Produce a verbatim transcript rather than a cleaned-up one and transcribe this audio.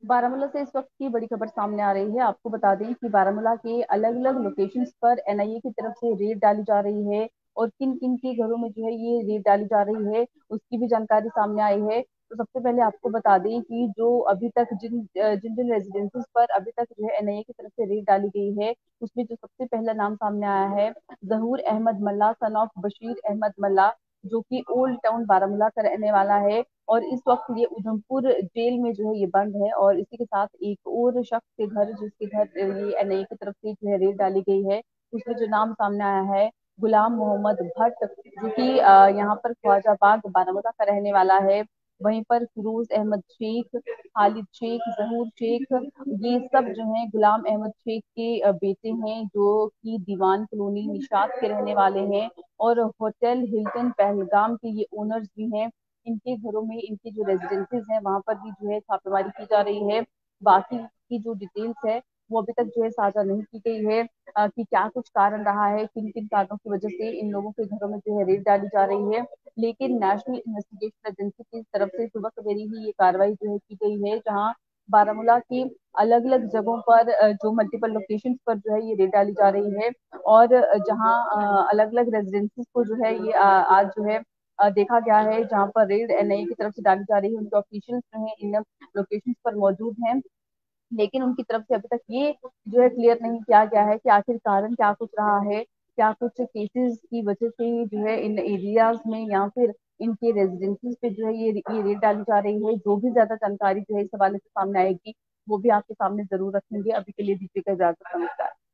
बारामूला से इस वक्त की बड़ी खबर सामने आ रही है। आपको बता दें कि बारामूला के अलग अलग लोकेशंस पर एनआईए की तरफ से रेड डाली जा रही है और किन किन के घरों में जो है ये रेड डाली जा रही है उसकी भी जानकारी सामने आई है। तो सबसे पहले आपको बता दें कि जो अभी तक जिन जिन जिन रेजिडेंसीज पर अभी तक जो है एनआईए की तरफ से रेड डाली गई है उसमें जो सबसे पहला नाम सामने आया है जहूर अहमद मल्ला सन ऑफ बशीर अहमद मल्ला, जो कि ओल्ड टाउन बारामूला का रहने वाला है और इस वक्त ये उधमपुर जेल में जो है ये बंद है। और इसी के साथ एक और शख्स के घर, जिसके घर ये एनआईए की तरफ से जो है रेड डाली गई है, उसमें जो नाम सामने आया है गुलाम मोहम्मद भट्ट, जो कि यहाँ पर ख्वाजाबाग बारामूला का रहने वाला है। वहीं पर फिरोज अहमद शेख, खालिद शेख, जहूर शेख, ये सब जो है गुलाम अहमद शेख के बेटे हैं, जो कि दीवान कॉलोनी निशात के रहने वाले हैं और होटल हिल्टन पहलगाम के ये ओनर्स भी हैं। इनके घरों में, इनकी जो रेजिडेंसीज हैं वहां पर भी जो है छापेमारी की जा रही है। बाकी की जो डिटेल्स है वो अभी तक जो है साझा नहीं की गई है आ, कि क्या कुछ कारण रहा है, किन किन कारणों की वजह से इन लोगों के घरों में जो है रेड डाली जा रही है। लेकिन नेशनल इन्वेस्टिगेशन एजेंसी की तरफ से सुबह सवेरे ही ये कार्रवाई जो है की गई है, जहाँ बारामूला की अलग अलग जगहों पर जो मल्टीपल लोकेशन पर जो है ये रेड डाली जा रही है और जहाँ अलग अलग रेजिडेंसीज को जो है ये आज जो है देखा गया है, जहाँ पर रेड एनआईए की तरफ से डाली जा रही है। उनके ऑफिशियल्स जो है इन लोकेशन पर मौजूद हैं, लेकिन उनकी तरफ से अभी तक ये जो है क्लियर नहीं किया गया है कि आखिर कारण क्या कुछ रहा है, क्या कुछ केसेस की वजह से जो है इन एरियाज में या फिर इनके रेजिडेंसीज पे जो है ये ये रेड डाली जा रही है। जो भी ज्यादा जानकारी जो है इस हवाले से सामने आएगी वो भी आपके सामने जरूर रखेंगे। अभी के लिए दीजिएगा इजाजत, नमस्कार।